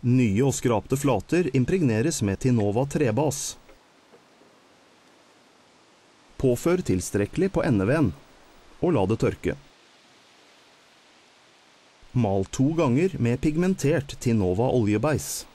Nye og skrapte flater impregneres med Tinova trebas. Påfør tilstrekkelig på endeveden, og la det tørke. Mal 2 ganger med pigmentert Tinova oljebeis.